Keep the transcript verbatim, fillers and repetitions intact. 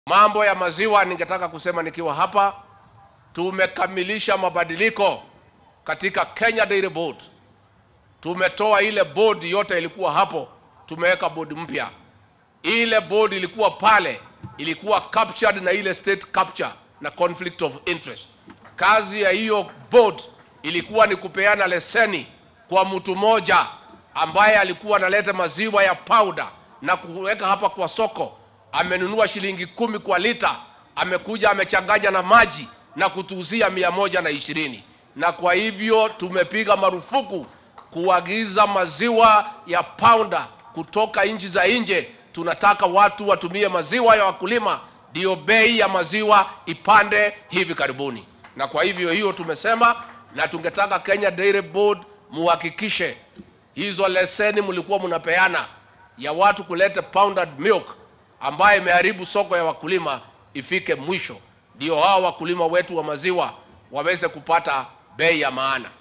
Mambo ya maziwa, ningetaka kusema nikiwa hapa, tumekamilisha mabadiliko katika Kenya Dairy Board. Tumetoa ile board yote ilikuwa hapo, tumeweka board mpya. Ile board ilikuwa pale, ilikuwa captured na ile state capture na conflict of interest. Kazi ya hiyo board ilikuwa ni kupeana leseni kwa mtu moja ambaye alikuwa analeta maziwa ya powder na kuweka hapa kwa soko. Amenunua shilingi kumi kwa lita, amekuja amechanganya na maji na kutuuzia mia moja na ishirini. Na kwa hivyo tumepiga marufuku kuagiza maziwa ya powder kutoka nchi za nje. Tunataka watu watumie maziwa ya wakulima, ndio bei ya maziwa ipande hivi karibuni. Na kwa hivyo hiyo tumesema, na tungetaka Kenya Dairy Board muhakikishe hizo leseni mlikuwa mnapeana ya watu kuleta powdered milk ambaye imeharibu soko ya wakulima ifike mwisho, ndio hao wakulima wetu wa maziwa waweze kupata bei ya maana.